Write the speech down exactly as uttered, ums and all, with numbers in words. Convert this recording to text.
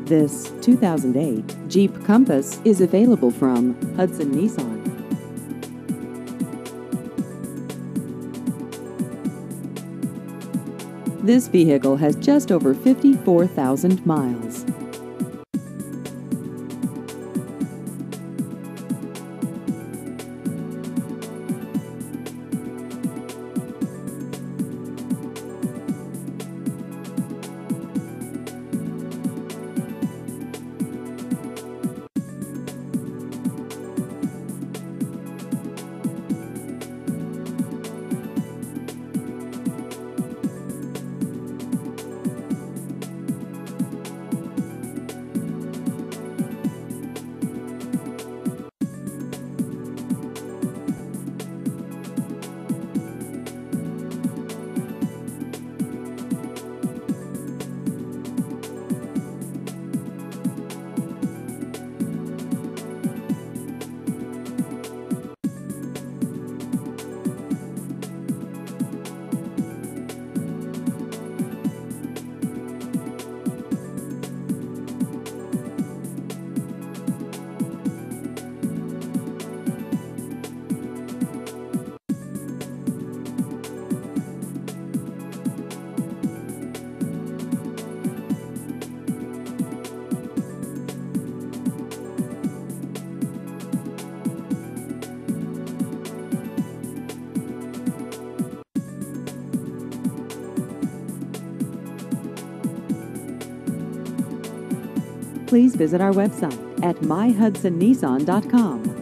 This two thousand eight Jeep Compass is available from Hudson Nissan. This vehicle has just over fifty-four thousand miles. Please visit our website at my hudson nissan dot com.